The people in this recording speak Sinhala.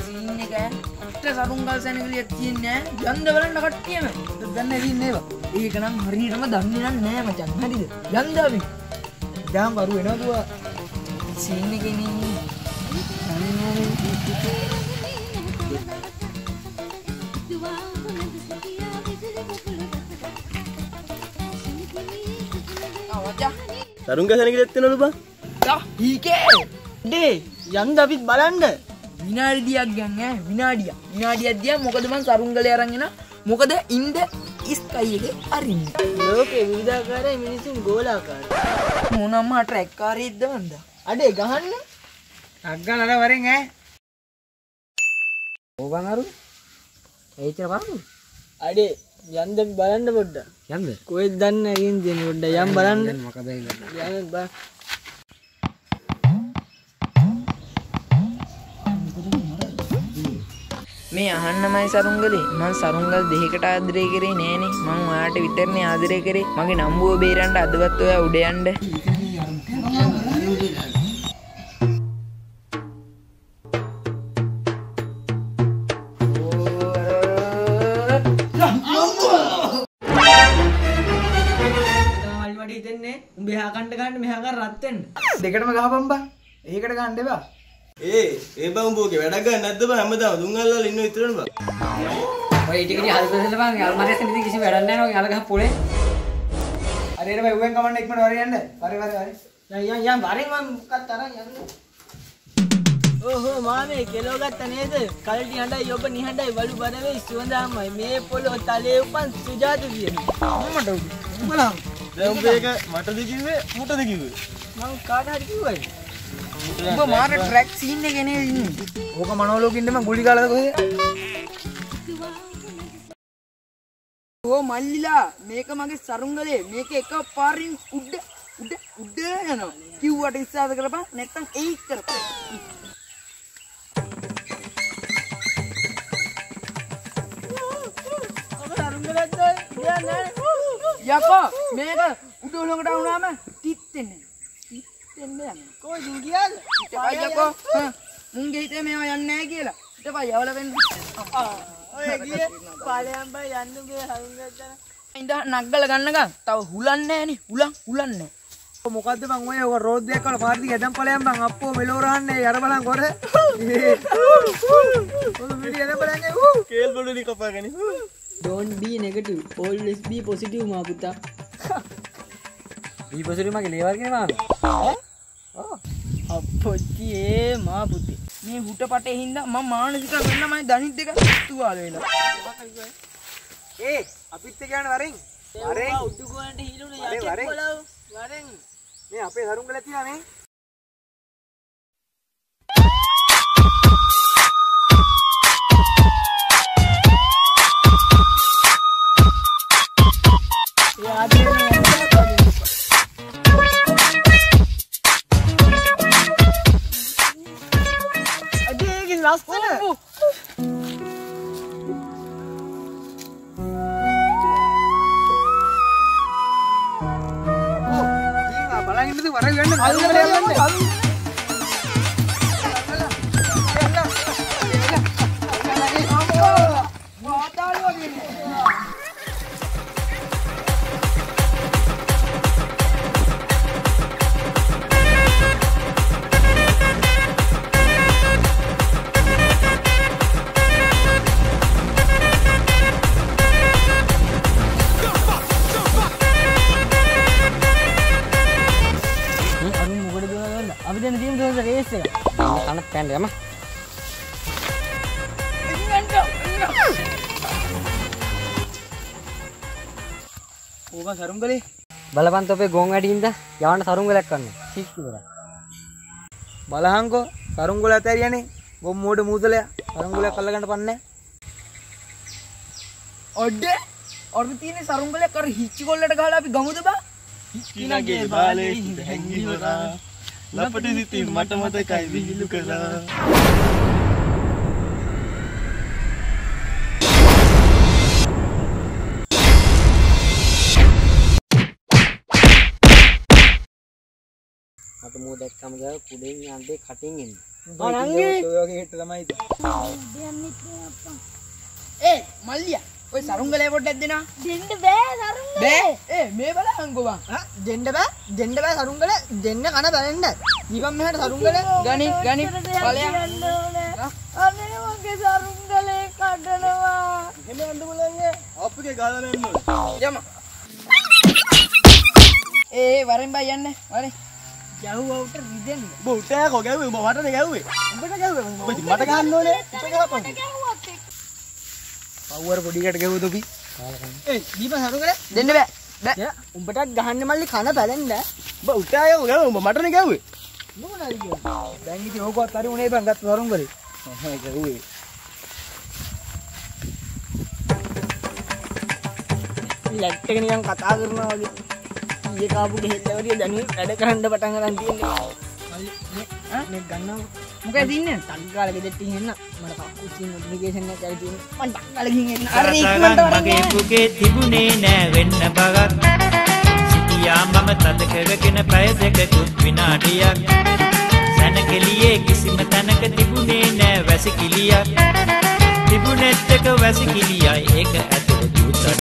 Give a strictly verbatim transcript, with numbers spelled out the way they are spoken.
සීන් එක අට සරුංගල් සැනගලිය තියන්නේ යන්න බලන්න කට්ටියම දැන් ඇවින්නේ ඒවා ඒක නම් හරියටම දන්නේ නැහැ මචං හරිද යන්න අපි දැන් වරු එනවා දුවා සීන් එකේ නේ සරුංගල් සැනගලියක් තියෙනවලු බං යා ඊකේ ඩේ යන්න අපිත් බලන්න විනාඩි දියක් ගන්න ඈ විනාඩියක් විනාඩියක් දියා මොකද මං සරුංගලේ අරන් එන මොකද ඉන්ද ස්කයි එකේ අරින්න ලෝකේ විවිධාකාරයි මිනිසුන් ගෝලාකාරයි මොනම ට්‍රැක් කාරයක්ද වන්ද අඩේ ගහන්න ටක් ගාලා වරෙන් ඈ ඕවන් අරු එයිචර බලමු අඩේ යන්න බලන්න පොඩ්ඩක් යන්න කොහෙද දන්නේ අයින් දෙන්න පොඩ්ඩක් යම් බලන්න මොකද යන්න බා මේ අහන්නමයි සරුංගලේ මං සරුංගල් දෙහිකට ආදරය කරේ නෑනේ මං ඔයාට විතරනේ ආදරය කරේ මගේ නම්බුව බේරන්න අදවත් ඔයා උඩ යන්න මල්වඩි දෙන්නේ උඹ එහා කණ්ඩ ගන්න මෙහා කර රත් වෙන්න දෙකටම ගහපන් බා ඒකට ගන්න එපා ඒ ඒ බං උඹගේ වැඩක් ගන්න නැද්ද බං හැමදාම දුන් අල්ලලා ඉන්නව ඉතුරුනේ බං ඔය ඊට කිරි හල් බෙදලා බං අල්මාරියෙන් ඉතින් කිසි වැඩක් නැහැ නෝ යාල ගහ පොලේ අර එර බයි උවෙන් කමන්න ඉක්මනට වරේ යන්න වරේ වරේ වරේ යන් යන් යන් වරේ මම මොකක් තරම් යන්න ඕහෝ මාමේ කෙලෝ ගත්ත නේද කල්ටි හඬයි ඔබ නිහඬයි වලු බර වෙයි සුවඳාමයි මේ පොළොව තලේ උපන් සුජාත දියනේ මමට උඹලා දැන් උඹ ඒක මටද කිව්වේ මුටද කිව්වේ මම කාට හරි කිව්වයි උඹ මාර ට්‍රැක් සීන් එකේ නේද ඉන්නේ. ඕක මනෝලෝකෙ ඉන්න මම ගුලි කාලද කොහෙද? ඕ මල්ලිලා මේක මගේ සරුංගලේ මේක එක පාරින් උඩ උඩ උඩ යනවා. කිව්වට ඉස්සාද කරපන් නැත්තම් එයි කරපන්. ඔබ සරුංගලෙක්ද? යන්නේ. යකෝ මේක උඩ උලඟට වුණාම තිත්තෙන්නේ. එන්නේ කොයි දුර ගියාද? ඊටපයකෝ මුංගේ හිතේ මේවා යන්නේ නැහැ කියලා. ඊටපය යවල වෙන්න. ඔය ගියේ පාලයන් බය යන්නුගේ හරුංගද්දන. ඉඳ නග්ගල ගන්නකම් තව හුලන්නේ නැහනේ. හුලන් හුලන්නේ. මොකද්ද බං ඔය ඔය රෝඩ් දෙක වල පාරටි ගැදම් ඵලයන් බං අප්පෝ මෙලෝ රහන්නේ යර බලන් කොර. ඔය විඩිය එන බලන්නේ ඌ කේල් බඩුලි කපාගනි. Don't be negative. Always be positive මා පුතා. be positive මගේ ලේවල් කියන්නේ මාමේ. ඈ? අප්පොච්චි ඒ මා පුතේ මේ හුට පටේ හින්දා මම මානසික වෙන්න මම දණිත් දෙක තුවාල වෙලා ඒ අපිත් එක්ක යන වරෙන් වරෙන් උඩු ගෝනට හිලුනේ යකෙක් බලව වරෙන් මේ අපේ සරුංගල තියලා නේ යාදේ ලස්සන බලන් ඉන්නද වරේ ගන්න Anak pendek mah. ඕවා සරුංගලේ බලපන් තෝපේ ගොන් වැඩිින්ද යවන්න සරුංගලයක් කරන්න. සික්කු කරා. බලහන්කෝ සරුංගල ඇතරියනේ ගොම් මෝඩ මූදලයා සරුංගලයක් අල්ල ගන්න පන්නේ. ඔඩේ ඔර්ම තියෙන සරුංගලයක් කර හිච්චි කොල්ලට ගහලා අපි ගමුද බා? හිච්චිනගේ බාලේ හැංගිවරා ලපටි සිතින් මට මතකයි විහිළු කළා. මට මෝ දැක්කම ගාව කුඩෙන් යන්නේ කටින් එන්නේ. අනංගි ඔයගේ හෙට තමයි ඒ මල්ලියා ඔය සරුංගලේ පොඩ්ඩක් දෙනවා. දෙන්න බෑ සරුංගලේ. බෑ ඒ මේ බලහන්කෝ බං. ආ දෙන්න බෑ දෙන්න බෑ සරුංගල දෙන්න කන බැලෙන්න ඊපම් මෙහාට සරුංගල ගනි ගනි ඵලයක්. අනේ මගේ සරුංගලේ කඩනවා. එහෙම අඬ බලන්නේ අප්පගේ ගාලා මෙන්න යම. ඒ වරෙන් බයි යන්න. වරෙන්. යහුවවට රිදෙන්න උඹ උටෑකෝ ගැව්වේ උඹ වටනේ ගැව්වේ උඹට ගැහුවේ උඹ ඉතින් මට ගහන්න ඕනේ උඹ ගහපන් පවුවර පොඩිකට ගැහුවද අපි ඒ දීප සරුංගල දෙන්න බෑ. බෑ. උඹටත් ගහන්න මල්ලි කන බැලෙන්න උඹ උටෑකෝ ගැව්වේ උඹ මටනේ ගැව්වේ මොනවද කියන්නේ දැන් ඉතින් ඕකවත් හරි උනේ බං ගත්ත සරුංගලේ ඔහේ ගැව්වේ ලැට් එක නිකන් කතා කරනවා වගේ ඊයේ කාපු ගෙහෙල්ලවරිය දැනුයි වැඩ කරන්න පටන් ගන්න තියෙන්නේ මල්ලි ඈ මේ ගන්නවා මොකද ඉන්නේ? ටක් ගාලා ගෙදෙට්ට එන්න මට කක්කුස්සින් නොටිෆිකේෂන් එකක් ඇවිත් තියෙනවා මම ටක් ගාලා ගිහින් එන්න අර ඉක්මනට මගේ පුගේ තිබුණේ නෑ වෙන්න බගක් සිටියා මම තද කරගෙන පැය දෙකකුත් විනාඩියක් සැනකෙලියේ කිසිම තැනක තිබුණේ නෑ වැසිකිළියක් තිබුණෙත් එක වැසිකිළියයි ඒක ඇතුළේ